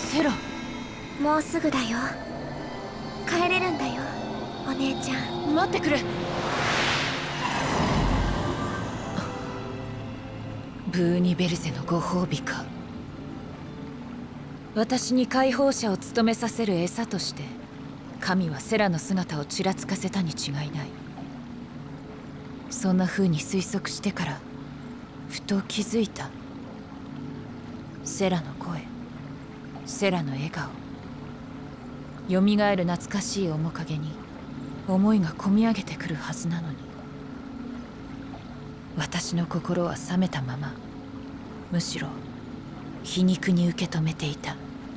セラ。 もうすぐだよ。帰れるんだよ、お姉ちゃん。 待ってくれ。ブーニベルゼのご褒美か。私に解放者を務めさせる餌として神はセラの姿をちらつかせたに違いない。そんな風に推測してからふと気づいた。セラの声、セラの笑顔、よみがえる懐かしい面影に思いがこみ上げてくるはずなのに、私の心は冷めたまま、むしろ皮肉に受け止めていた。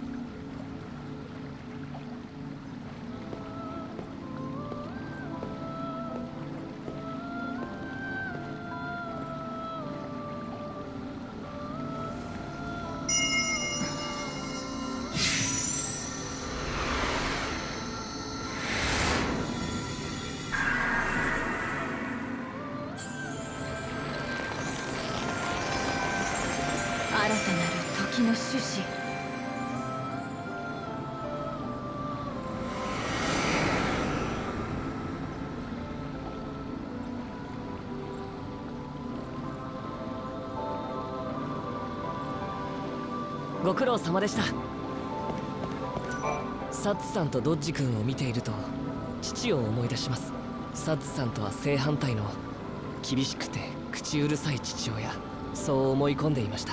新たなる時の種子。 ご苦労様でした。サッツさんとドッジ君を見ていると父を思い出します。サッツさんとは正反対の厳しくて口うるさい父親、そう思い込んでいました。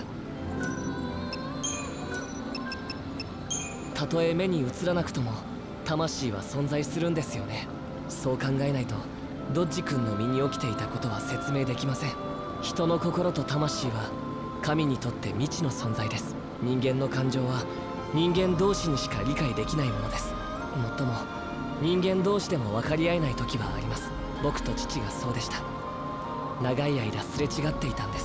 たとえ目に映らなくとも魂は存在するんですよね。そう考えないとドッジ君の身に起きていたことは説明できません。人の心と魂は神にとって未知の存在です。人間の感情は人間同士にしか理解できないものです。もっとも人間同士でも分かり合えない時はあります。僕と父がそうでした。長い間すれ違っていたんです。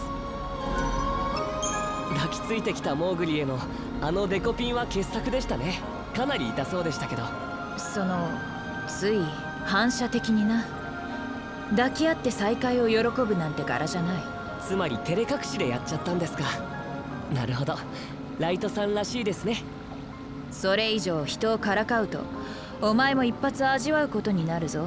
抱きついてきたモーグリへのあのデコピンは傑作でしたね。かなり痛そうでしたけど。 つい反射的にな。抱き合って再会を喜ぶなんて柄じゃない。 つまり照れ隠しでやっちゃったんですか。なるほど、ライトさんらしいですね。 それ以上人をからかうとお前も一発味わうことになるぞ。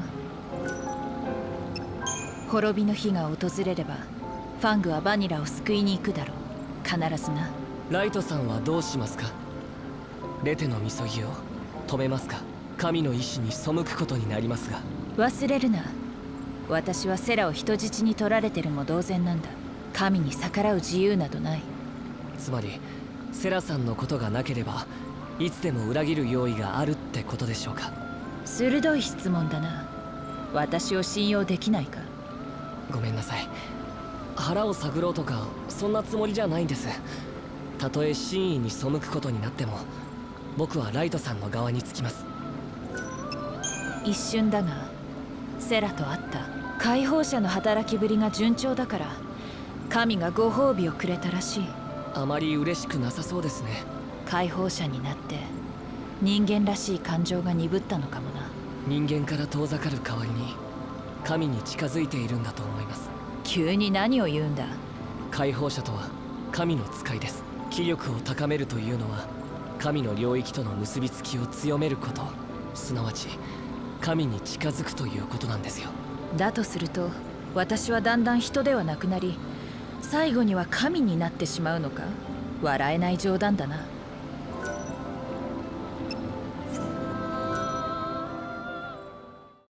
滅びの日が訪れればファングはバニラを救いに行くだろう。必ずな。 ライトさんはどうしますか。レテのみそぎを止めますか。神の意志に背くことになりますが。 忘れるな、私はセラを人質に取られてるも同然なんだ。神に逆らう自由などない。 つまりセラさんのことがなければいつでも裏切る用意があるってことでしょうか。 鋭い質問だな。私を信用できないか。 ごめんなさい、腹を探ろうとかそんなつもりじゃないんです。たとえ真意に背くことになっても僕はライトさんの側につきます。 一瞬だがセラと会った解放者の働きぶりが順調だから神がご褒美をくれたらしい。 あまり嬉しくなさそうですね。 解放者になって人間らしい感情が鈍ったのかもな。 人間から遠ざかる代わりに神に近づいているんだと思います。 急に何を言うんだ。 解放者とは神の使いです。気力を高めるというのは神の領域との結びつきを強めること、すなわち神に近づくということなんですよ。 だとすると私はだんだん人ではなくなり最後には神になってしまうのか。笑えない冗談だな。